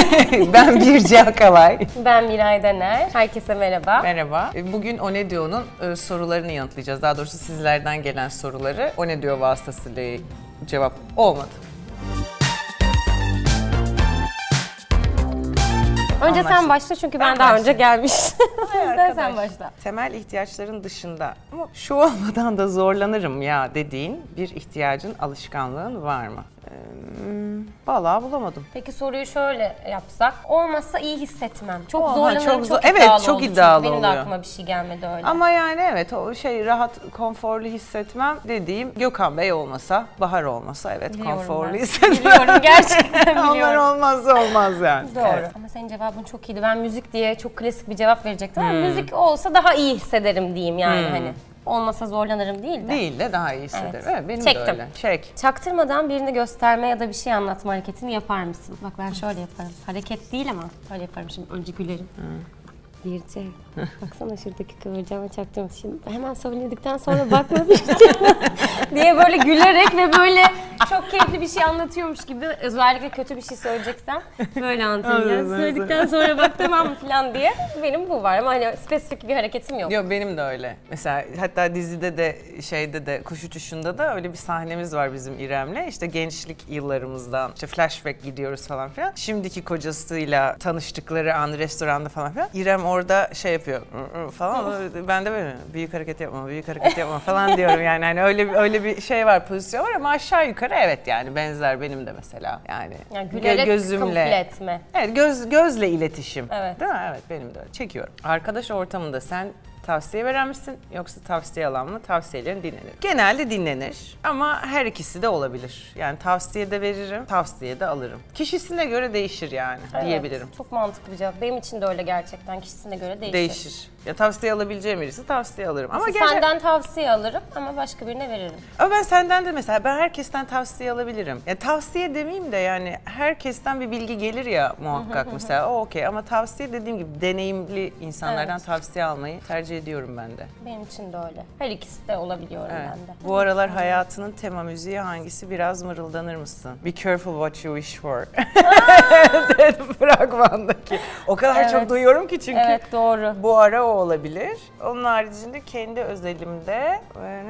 Ben Birce Akalay. Ben Miray Dener. Herkese merhaba. Merhaba. Bugün O Ne Diyor'un sorularını yanıtlayacağız. Daha doğrusu sizlerden gelen soruları O Ne Diyor vasıtasıyla cevap olmadı. Önce sen başla çünkü ben daha önce gelmiştim. Sen başla. Temel ihtiyaçların dışında ama şu olmadan da zorlanırım ya dediğin bir ihtiyacın, alışkanlığın var mı? Vallahi bulamadım. Peki soruyu şöyle yapsak. Olmazsa iyi hissetmem. Çok Oha, zorlanırım, çok evet, iddialı çok oldu iddialı çünkü. Benim de oluyor. aklıma bir şey gelmedi öyle. Ama yani evet o rahat, konforlu hissetmem dediğim Gökhan Bey olmasa, Bahar olmasa evet Biliyorum konforlu ben. hissetmem. Biliyorum, gerçekten biliyorum. Onlar olmazsa olmaz yani. Doğru. Evet. Ama senin cevabın çok iyiydi. Ben müzik diye çok klasik bir cevap verecektim ama müzik olsa daha iyi hissederim diyeyim yani hani. Olmasa zorlanırım değil de. Değil de daha iyi hissederim. Evet, benim Çektim. de öyle. Çek. Çaktırmadan birini gösterme ya da bir şey anlatma hareketini yapar mısın? Bak ben şöyle yaparım. Hareket değil ama böyle yaparım şimdi. Önce gülerim. Birce. Baksana şuradaki kıvırcama çaktırma. Şimdi hemen söyledikten sonra bakma bir şey diye böyle gülerek ve böyle çok keyifli bir şey anlatıyormuş gibi özellikle kötü bir şey söyleyeceksem böyle anlatayım. Yani söyledikten sonra bak tamam mı falan diye. Benim bu var ama hani spesifik bir hareketim yok. Yok benim de öyle. Mesela hatta dizide de şeyde de Kuş Uçuşu'nda da öyle bir sahnemiz var bizim İrem'le. İşte gençlik yıllarımızdan işte flashback gidiyoruz falan filan. Şimdiki kocasıyla tanıştıkları an restoranda falan filan. İrem orada şey yapıyor falan. Ben de böyle büyük hareket yapma falan diyorum yani. Hani öyle bir şey var, pozisyon var ama aşağı yukarı evet yani benzer benim de mesela. Yani gülerek kamufle etme. Evet, gözle iletişim. Evet. Değil mi? Evet, benim de öyle. Çekiyorum. Arkadaş ortamında sen tavsiye veren misin yoksa tavsiye alan mı? Tavsiyelerin dinlenir. Genelde dinlenir ama her ikisi de olabilir. Yani tavsiye de veririm, tavsiye de alırım. Kişisine göre değişir yani diyebilirim. Çok mantıklı bir cevap. Benim için de öyle gerçekten. Kişisine göre değişir. Değişir. Ya tavsiye alabileceğim birisi tavsiye alırım. Ama Senden tavsiye alırım ama başka birine veririm. Ama ben senden de mesela ben herkesten tavsiye alabilirim. Ya tavsiye demeyeyim de yani herkesten bir bilgi gelir ya muhakkak mesela o okey ama tavsiye dediğim gibi deneyimli insanlardan tavsiye almayı tercih ediyorum ben de. Benim için de öyle. Her ikisi de olabiliyorum ben de. Bu aralar hayatının tema müziği hangisi? Biraz mırıldanır mısın? Be careful what you wish for. Fragmandaki. O kadar çok duyuyorum ki çünkü. Evet doğru. Bu ara o olabilir. Onun haricinde kendi özelimde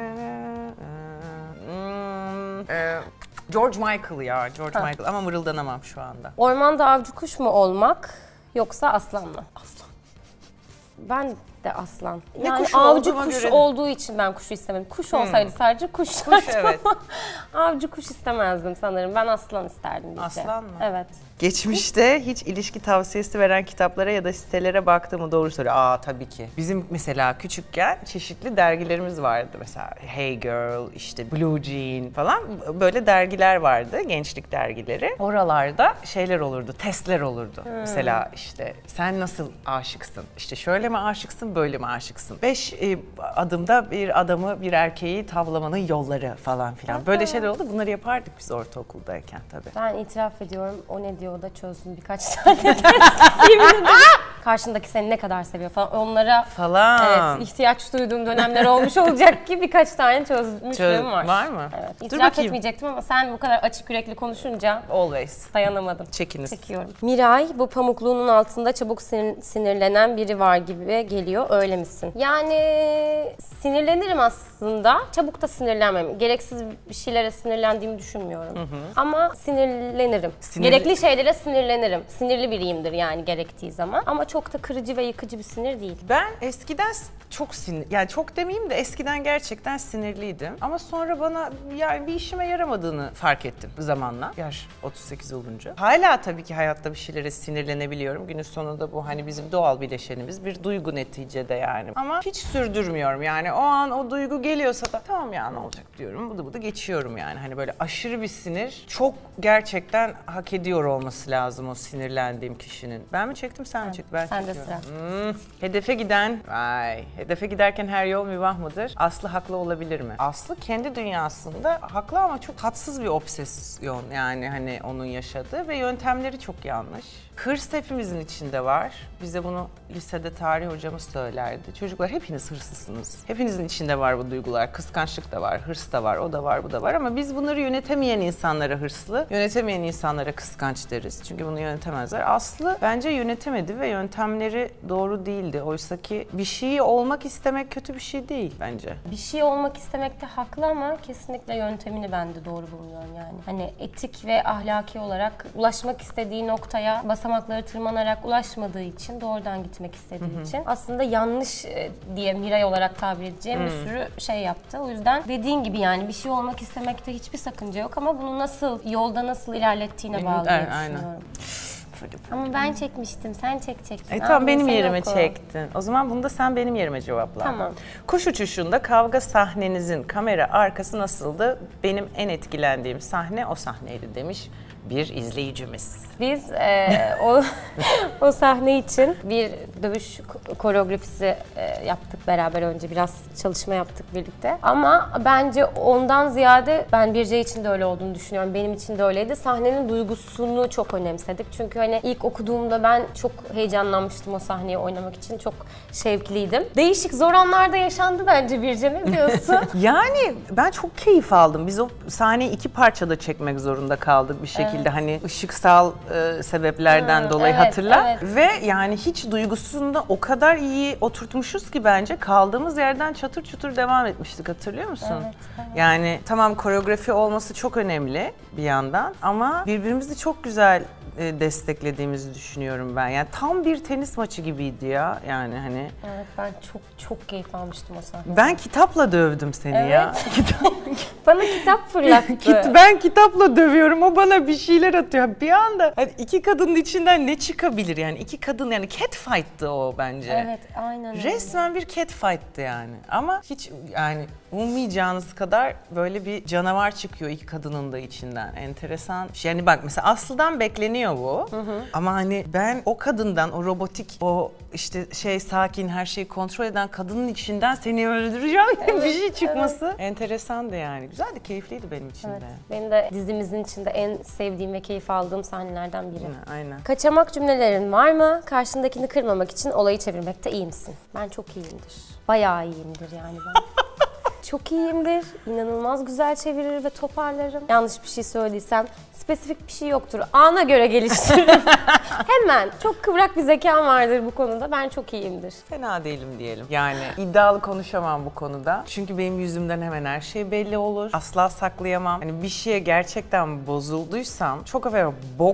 George Michael ya. George Michael ama mırıldanamam şu anda. Ormanda avcı kuş mu olmak yoksa aslan mı? Aslan. Ben de aslan. Ne yani kuşu avcı olduğuma kuş göre... olduğu için ben kuşu istemedim. Kuş olsaydı sadece kuş evet. avcı kuş istemezdim sanırım. Ben aslan isterdim. Aslan mı? Evet. Geçmişte hiç ilişki tavsiyesi veren kitaplara ya da sitelere baktın mı? Doğru söyle. Tabii ki. Bizim mesela küçükken çeşitli dergilerimiz vardı. Mesela Hey Girl, işte Blue Jean falan böyle dergiler vardı. Gençlik dergileri. Oralarda şeyler olurdu, testler olurdu. Mesela işte sen nasıl aşıksın? İşte şöyle mi aşıksın, böyle mi aşıksın? 5 adımda bir adamı, bir erkeği tavlamanın yolları falan filan. Böyle şeyler oldu. Bunları yapardık biz ortaokuldayken tabii. Ben itiraf ediyorum. O ne diyor da çözdüm birkaç tane. Karşındaki seni ne kadar seviyor falan. Onlara evet, ihtiyaç duyduğum dönemler olmuş olacak ki birkaç tane çözmüşlüğüm var. Var mı? Evet. İtiraf etmeyecektim ama sen bu kadar açık yürekli konuşunca always dayanamadım. Çekiniz. Çekiyorum. Miray, bu pamukluğunun altında çabuk sinirlenen biri var gibi geliyor. Öyle misin? Yani sinirlenirim aslında. Çabuk da sinirlenmem. Gereksiz bir şeylere sinirlendiğimi düşünmüyorum. Ama sinirlenirim. Gerekli şeylere sinirlenirim. Sinirli biriyimdir yani gerektiği zaman. Ama çok da kırıcı ve yıkıcı bir sinir değil. Ben eskiden çok yani çok demeyeyim de eskiden gerçekten sinirliydim. Ama sonra bana yani bir işime yaramadığını fark ettim zamanla. Yaş 38 olunca. Hala tabii ki hayatta bir şeylere sinirlenebiliyorum. Günün sonunda bu hani bizim doğal bileşenimiz bir duygu neticede yani. Ama hiç sürdürmüyorum yani. O an o duygu geliyorsa da tamam ya ne olacak diyorum. Bıdı geçiyorum yani. Hani böyle aşırı bir sinir çok gerçekten hak ediyor olması lazım o sinirlendiğim kişinin. Ben mi çektim sen mi çektin? Ben Sen de çekiyorum. sıra. Hedefe giden, vay. Hedefe giderken her yol mübah mıdır? Aslı haklı olabilir mi? Aslı kendi dünyasında haklı ama çok tatsız bir obsesyon yani hani onun yaşadığı ve yöntemleri çok yanlış. Hırs hepimizin içinde var. Bize bunu lisede tarih hocamız söylerdi. Çocuklar hepiniz hırslısınız. Hepinizin içinde var bu duygular. Kıskançlık da var, hırs da var, o da var, bu da var ama biz bunları yönetemeyen insanlara hırslı, yönetemeyen insanlara kıskanç deriz. Çünkü bunu yönetemezler. Aslı bence yönetemedi ve yöntemleri doğru değildi. Oysaki bir şeyi olmak istemek kötü bir şey değil bence. Bir şey olmak istemekte haklı ama kesinlikle yöntemini ben de doğru bulmuyorum yani. Hani etik ve ahlaki olarak ulaşmak istediği noktaya basamakları tırmanarak ulaşmadığı için, doğrudan gitmek istediği için aslında yanlış diye Miray olarak tabir edeceğim bir sürü şey yaptı. O yüzden dediğin gibi yani bir şey olmak istemekte hiçbir sakınca yok ama bunu yolda nasıl ilerlettiğine bağlı diye düşünüyorum. Ama ben çekmiştim, sen çekeceksin. Tamam benim yerime çektin. O zaman bunu da sen benim yerime cevapla. Tamam. Kuş uçuşunda kavga sahnenizin kamera arkası nasıldı? Benim en etkilendiğim sahne o sahneydi demiş bir izleyicimiz. Biz o sahne için bir dövüş koreografisi yaptık beraber, önce biraz çalışma yaptık birlikte. Ama bence ondan ziyade ben Birce için de öyle olduğunu düşünüyorum. Benim için de öyleydi. Sahnenin duygusunu çok önemsedik. Çünkü hani ilk okuduğumda ben çok heyecanlanmıştım o sahneyi oynamak için. Çok şevkliydim. Değişik zor anlarda yaşandı bence Birce, ne diyorsun? Yani ben çok keyif aldım. Biz o sahneyi 2 parçada çekmek zorunda kaldık bir şekilde. Hani ışıksal sebeplerden dolayı hatırla. Evet. Ve yani hiç duygusunda o kadar iyi oturtmuşuz ki bence kaldığımız yerden çatır çutur devam etmiştik, hatırlıyor musun? Evet. Yani tamam koreografi olması çok önemli bir yandan ama birbirimizi çok güzel desteklediğimizi düşünüyorum ben. Yani tam bir tenis maçı gibiydi ya. Yani hani. Evet, ben çok keyif almıştım o sahnede. Ben kitapla dövdüm seni ya. Bana kitap fırlattı. Ben kitapla dövüyorum, o bana bir şeyler atıyor. Bir anda hani 2 kadının içinden ne çıkabilir yani? 2 kadın, yani catfight'tı o bence. Evet, aynen öyle. Resmen bir catfight'tı yani. Ama hiç yani ummayacağınız kadar böyle bir canavar çıkıyor 2 kadının da içinden. Enteresan. Yani bak mesela Aslı'dan bekleniyor bu. Ama hani ben o kadından, o robotik, o işte sakin, her şeyi kontrol eden kadının içinden seni öldüreceğim gibi bir şey çıkması enteresandı yani. Güzeldi, keyifliydi benim için de. Benim de dizimizin içinde en sevdiğim ve keyif aldığım sahnelerden biri. Aynen. Kaçamak cümlelerin var mı? Karşındakini kırmamak için olayı çevirmekte iyi misin? Ben çok iyiyimdir. Bayağı iyiyimdir yani ben. Çok iyiyimdir. İnanılmaz güzel çevirir ve toparlarım. Yanlış bir şey söylediysem spesifik bir şey yoktur. Ana göre geliştiririm. Hemen. Çok kıvrak bir zekam vardır bu konuda. Ben çok iyiyimdir. Fena değilim diyelim. Yani iddialı konuşamam bu konuda. Çünkü benim yüzümden hemen her şey belli olur. Asla saklayamam. Hani bir şeye gerçekten bozulduysam çok affedersin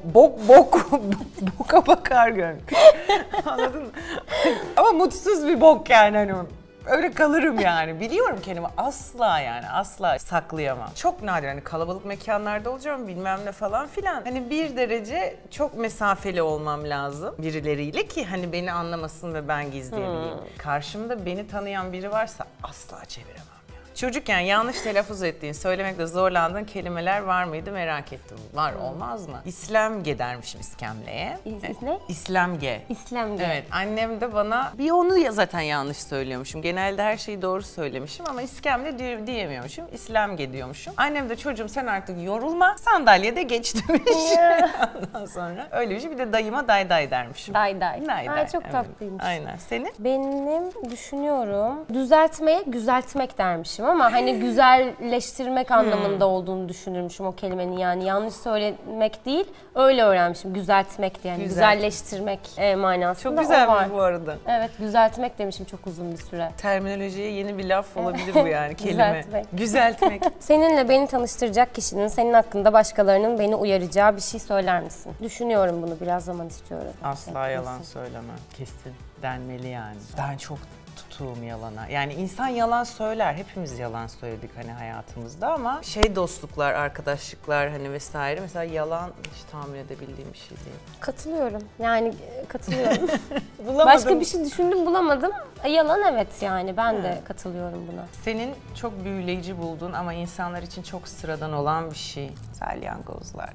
boka bakar gönül. Anladın mı? Ama mutsuz bir bok yani hani. Öyle kalırım yani. Biliyorum kendimi, asla saklayamam. Çok nadir hani kalabalık mekanlarda olacağım bilmem ne falan filan. Hani bir derece çok mesafeli olmam lazım birileriyle ki hani beni anlamasın ve ben gizleyebileyim. Karşımda beni tanıyan biri varsa asla çeviremem. Çocukken yanlış telaffuz ettiğin, söylemekte zorlandığın kelimeler var mıydı merak ettim. Var, olmaz mı? İslemge dermişim iskemleye. Ne? İslemge. İslemge. Evet, annem de bana bir onu zaten yanlış söylüyormuşum. Genelde her şeyi doğru söylemişim ama iskemle diyemiyormuşum. İslemge diyormuşum. Annem de çocuğum sen artık yorulma, sandalyede geç demiş. Ondan sonra öyle bir şey. Bir de dayıma day day dermişim. Day day. Day. Çok tatlıymış. Aynen. Senin? Benim düşünüyorum, düzeltmek dermişim ama hani güzelleştirmek anlamında olduğunu düşünürmüşüm o kelimenin, yani yanlış söylemek değil, öyle öğrenmişim, güzeltmek yani güzelleştirmek manasında. Çok güzelmiş bu arada. Evet, düzeltmek demişim çok uzun bir süre. Terminolojiye yeni bir laf olabilir bu yani kelime. Güzeltmek. Seninle beni tanıştıracak kişinin senin hakkında başkalarının beni uyaracağı bir şey söyler misin? Düşünüyorum bunu, biraz zaman istiyorum. Asla yalan söyleme. Kesin denmeli yani. Ben çok tutuğum yalana. Yani insan yalan söyler. Hepimiz yalan söyledik hani hayatımızda ama dostluklar, arkadaşlıklar hani vesaire mesela yalan hiç tahmin edebildiğim bir şey değil. Katılıyorum. Yani katılıyorum. Bulamadım. Başka bir şey düşündüm, bulamadım. Yalan, evet, yani ben de katılıyorum buna. Senin çok büyüleyici bulduğun ama insanlar için çok sıradan olan bir şey. Salyangozlar.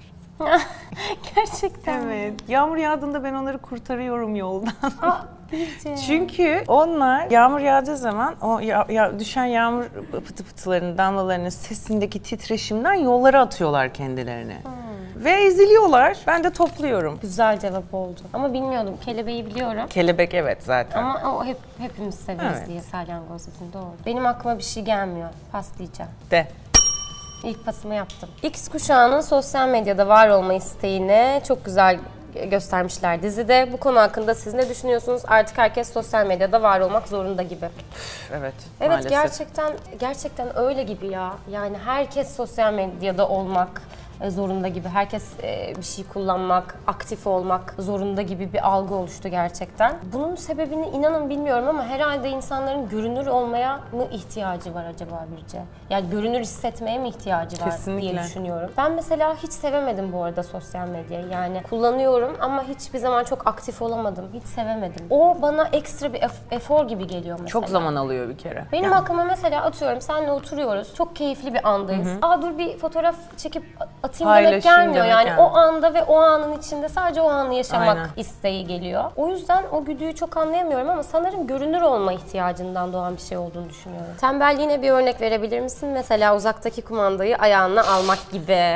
Gerçekten. Evet. Yağmur yağdığında ben onları kurtarıyorum yoldan. Birce. Çünkü onlar yağmur yağdığı zaman o düşen yağmur pıtı pıtılarının, damlalarının sesindeki titreşimden yollara atıyorlar kendilerini. Ve eziliyorlar. Ben de topluyorum. Güzel cevap oldu. Ama bilmiyordum. Kelebeği biliyorum. Kelebek evet zaten. Ama o hepimiz severiz Evet. diye salyangoz dedin, doğru. Benim aklıma bir şey gelmiyor. Pas diyeceğim. De. İlk pasımı yaptım. X kuşağının sosyal medyada var olma isteğini çok güzel göstermişler dizide. Bu konu hakkında siz ne düşünüyorsunuz? Artık herkes sosyal medyada var olmak zorunda gibi. Evet. Evet, maalesef. gerçekten öyle gibi ya. Yani herkes sosyal medyada olmak zorunda gibi. Herkes bir şey kullanmak, aktif olmak zorunda gibi bir algı oluştu gerçekten. Bunun sebebini inanın bilmiyorum ama herhalde insanların görünür olmaya mı ihtiyacı var acaba Birce? Yani görünür hissetmeye mi ihtiyacı var Kesinlikle. diye düşünüyorum. Ben mesela hiç sevemedim bu arada sosyal medyayı. Yani kullanıyorum ama hiçbir zaman çok aktif olamadım. Hiç sevemedim. O bana ekstra bir efor gibi geliyor mesela. Çok zaman alıyor bir kere. Benim aklıma mesela atıyorum seninle oturuyoruz. Çok keyifli bir andayız. Dur bir fotoğraf çekip atayım demek Paylaşayım gelmiyor. demek Yani o anda ve o anın içinde sadece o anı yaşamak Aynen. isteği geliyor. O yüzden o güdüyü çok anlayamıyorum ama sanırım görünür olma ihtiyacından doğan bir şey olduğunu düşünüyorum. Tembelliğine bir örnek verebilir misin? Mesela uzaktaki kumandayı ayağına almak gibi.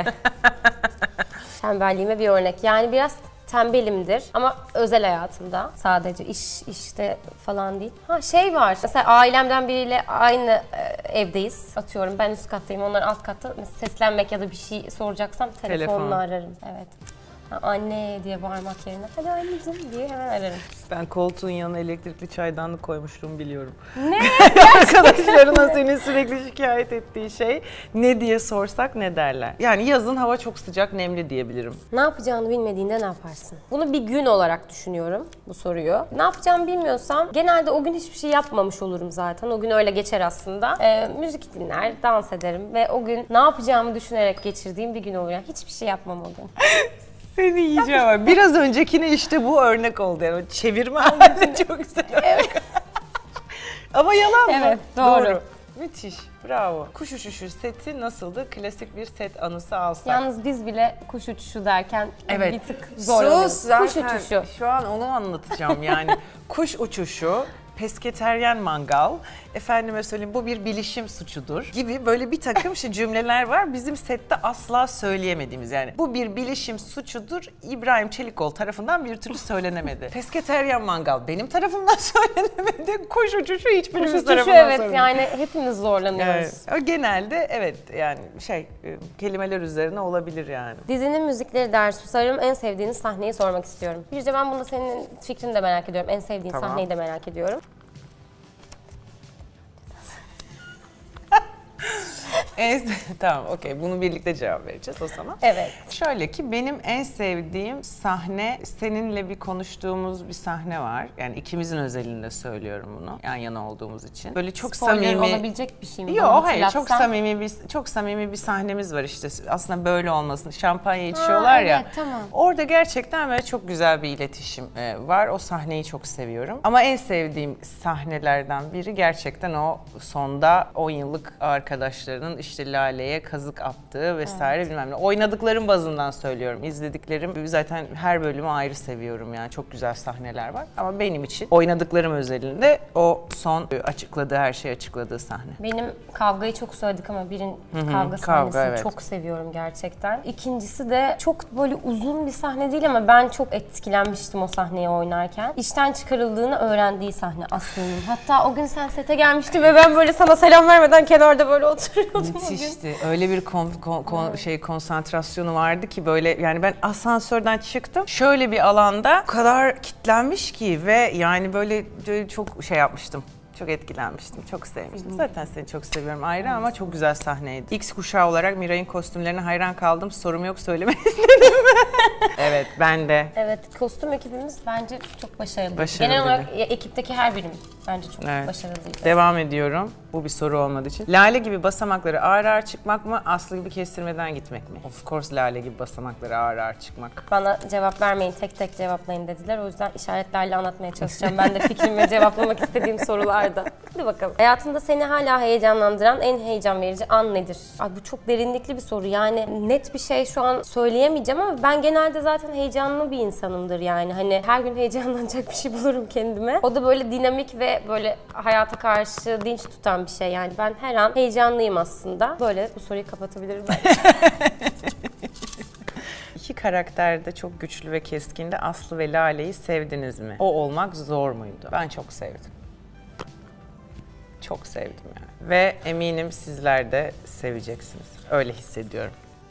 Tembelliğime bir örnek. Yani biraz tembelimdir ama özel hayatımda sadece işte falan değil. Şey var. Mesela ailemden biriyle aynı evdeyiz. Atıyorum ben üst kattayım, onlar alt katta. Mesela seslenmek ya da bir şey soracaksam telefonla ararım. Evet. Anne diye bağırmak yerine hadi anneciğim diye hemen ararım. Ben koltuğun yanına elektrikli çaydanlık koymuşluğumu biliyorum. Ne? Arkadaşlarına senin sürekli şikayet ettiği şey ne diye sorsak ne derler? Yani yazın hava çok sıcak, nemli diyebilirim. Ne yapacağını bilmediğinde ne yaparsın? Bunu bir gün olarak düşünüyorum bu soruyu. Ne yapacağımı bilmiyorsam genelde o gün hiçbir şey yapmamış olurum zaten. O gün öyle geçer aslında. Müzik dinler, dans ederim ve o gün ne yapacağımı düşünerek geçirdiğim bir gün olur. Yani hiçbir şey yapmam o gün. Seni yiyeceğim ama biraz öncekine işte bu örnek oldu yani. O çevirme hali çok güzel. Evet. Ama yalan mı? Evet, doğru. Müthiş, bravo. Kuş uçuşu seti nasıldı? Klasik bir set anısı alsak. Yalnız biz bile kuş uçuşu derken Evet. bir tık zorlanıyoruz. Zaten Kuş uçuşu. Şu an onu anlatacağım yani. Kuş uçuşu, pesketeryen mangal, efendime söyleyeyim bu bir bilişim suçudur gibi böyle bir takım cümleler var. Bizim sette asla söyleyemediğimiz yani. Bu bir bilişim suçudur. İbrahim Çelikkol tarafından bir türlü söylenemedi. Pesketeryen mangal benim tarafımdan söylenemedi. Kuş uçuşu hiçbirimiz Kuş uçuşu tarafından evet söylenemedi. yani hepimiz zorlanıyoruz. Evet. O genelde evet yani kelimeler üzerine olabilir yani. Dizinin müzikleri der susarım. En sevdiğiniz sahneyi sormak istiyorum. Birce ben bunda senin fikrini de merak ediyorum. En sevdiğin Tamam. sahneyi de merak ediyorum. Tamam okey bunu birlikte cevap vereceğiz o zaman. Evet. Şöyle ki benim en sevdiğim sahne seninle bir konuştuğumuz bir sahne var. Yani ikimizin özelinde söylüyorum bunu yan yana olduğumuz için. Böyle çok Spoiler samimi olabilecek bir şey mi? Yok Bana hayır çok hatırlatsan. samimi bir sahnemiz var işte aslında böyle olmasın şampanya içiyorlar ya. Evet, tamam. Orada gerçekten böyle çok güzel bir iletişim var. O sahneyi çok seviyorum. Ama en sevdiğim sahnelerden biri gerçekten o sonda 10 yıllık arkadaşlarının işte Lale'ye kazık attığı vesaire bilmem ne. Oynadıklarım bazından söylüyorum. İzlediklerim zaten her bölümü ayrı seviyorum yani. Çok güzel sahneler var. Ama benim için oynadıklarım özelinde o son her şeyi açıkladığı sahne. Benim kavgayı çok söyledik ama kavga kavga, sahnesini evet. çok seviyorum gerçekten. İkincisi de çok böyle uzun bir sahne değil ama ben çok etkilenmiştim o sahneyi oynarken. İşten çıkarıldığını öğrendiği sahne Aslı'nın. Hatta o gün sen sete gelmiştin ve ben böyle sana selam vermeden kenarda böyle oturuyordum o gün. Müthişti. Öyle bir konsantrasyonu vardı ki böyle yani ben asansörden çıktım. Şöyle bir alanda o kadar kitlenmiş ki ve yani böyle çok şey yapmıştım. Çok etkilenmiştim, çok sevmiştim. Zaten seni çok seviyorum ayrı ama çok güzel sahneydi. X kuşağı olarak Miray'ın kostümlerine hayran kaldım. Sorum yok söylemek istedim. Evet, ben de. Evet, kostüm ekibimiz bence çok başarılı. Başarılı. Genel olarak ekipteki her birimiz bence çok başarılıydı. Devam ediyorum. Bu bir soru olmadığı için. Lale gibi basamakları ağır ağır çıkmak mı, Aslı gibi kestirmeden gitmek mi? Of course Lale gibi basamakları ağır ağır çıkmak. Bana cevap vermeyin, tek tek cevaplayın dediler. O yüzden işaretlerle anlatmaya çalışacağım. Ben de fikrimi cevaplamak istediğim sorularda. Hadi bakalım. Hayatında seni hala heyecanlandıran en heyecan verici an nedir? Ay bu çok derinlikli bir soru. Yani net bir şey şu an söyleyemeyeceğim ama ben genelde zaten heyecanlı bir insanımdır yani. Hani her gün heyecanlanacak bir şey bulurum kendime. O da böyle dinamik ve böyle hayata karşı dinç tutan bir şey yani. Ben her an heyecanlıyım aslında. Böyle bu soruyu kapatabilirim bence. İki karakter de çok güçlü ve keskindi. Aslı ve Lale'yi sevdiniz mi? O olmak zor muydu? Ben çok sevdim. Çok sevdim yani. Ve eminim sizler de seveceksiniz. Öyle hissediyorum.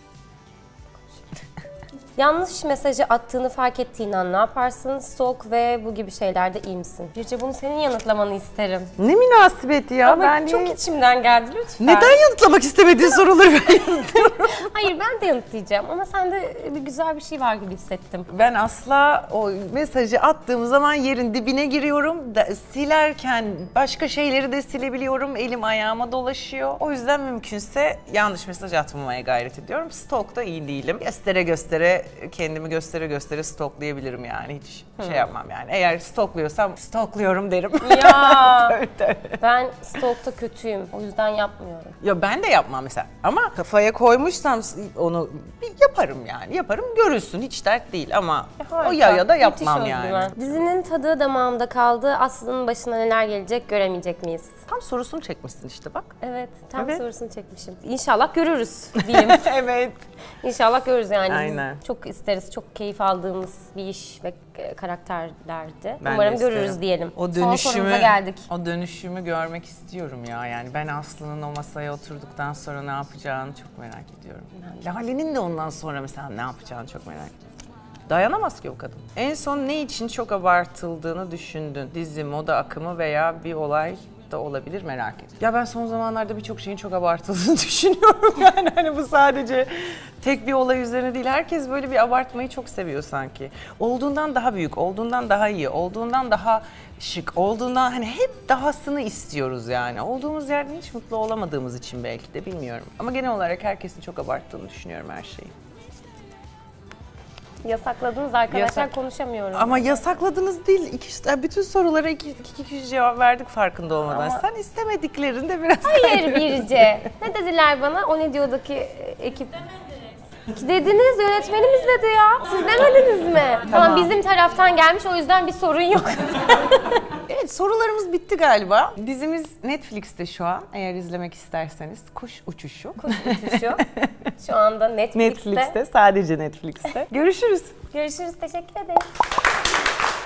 Yanlış mesajı attığını fark ettiğin an ne yaparsın? Stalk ve bu gibi şeylerde iyi misin? Birce bunu senin yanıtlamanı isterim. Ne münasebeti ya. Ama ben çok içimden geldi lütfen. Neden yanıtlamak istemediğin soruları ben yanıtlıyorum? Hayır ben de yanıtlayacağım ama sende bir güzel bir şey var gibi hissettim. Ben asla o mesajı attığım zaman yerin dibine giriyorum. Silerken başka şeyleri de silebiliyorum. Elim ayağıma dolaşıyor. O yüzden mümkünse yanlış mesaj atmamaya gayret ediyorum. Stalk'ta iyi değilim. Kendimi göstere göstere stalklayabilirim yani. Hiç şey yapmam yani. Eğer stalkluyorsam stalkluyorum derim. Ya Tabii. ben stalk'ta kötüyüm. O yüzden yapmıyorum. Ya ben de yapmam mesela. Ama kafaya koymuşsam onu bir yaparım yani. Yaparım görülsün. Hiç dert değil ama o ya da yapmam Müthiş yani. özgüven. Dizinin tadı damağımda kaldı. Aslı'nın başına neler gelecek göremeyecek miyiz? Tam sorusunu çekmişsin işte bak. Evet, tam Evet. sorusunu çekmişim. İnşallah görürüz diyeyim. Evet. İnşallah görürüz yani. Aynen. Biz çok isteriz, çok keyif aldığımız bir iş ve karakterlerdi. Ben Umarım de görürüz isterim. diyelim. O Son sorumuza geldik. O dönüşümü görmek istiyorum ya. Yani ben Aslı'nın o masaya oturduktan sonra ne yapacağını çok merak ediyorum. Lale'nin de ondan sonra mesela ne yapacağını çok merak ediyorum. Dayanamaz ki o kadın. En son ne için çok abartıldığını düşündün? Dizi, moda akımı veya bir olay da olabilir merak ediyorum. Ya ben son zamanlarda birçok şeyin çok abartıldığını düşünüyorum. Yani hani bu sadece tek bir olay üzerine değil. Herkes böyle bir abartmayı çok seviyor sanki. Olduğundan daha büyük, olduğundan daha iyi, olduğundan daha şık, olduğundan hani hep dahasını istiyoruz yani. Olduğumuz yerde hiç mutlu olamadığımız için belki de bilmiyorum. Ama genel olarak herkesin çok abarttığını düşünüyorum her şeyi. Yasakladınız arkadaşlar, Yasak. konuşamıyorum. Ama yasakladınız değil. Bütün sorulara iki kişi cevap verdik farkında olmadan. Ama- Sen istemediklerinde biraz... Hayır Birce. Ne dediler bana? O ne diyordaki ekip? Dediniz, yönetmenimiz dedi ya. Siz demediniz mi? Tamam, bizim taraftan gelmiş, o yüzden bir sorun yok. Evet, sorularımız bitti galiba. Dizimiz Netflix'te şu an. Eğer izlemek isterseniz Kuş Uçuşu. Kuş uçuşu. Şu anda Netflix'te. Netflix'te, sadece Netflix'te. Görüşürüz. Görüşürüz, teşekkür ederim.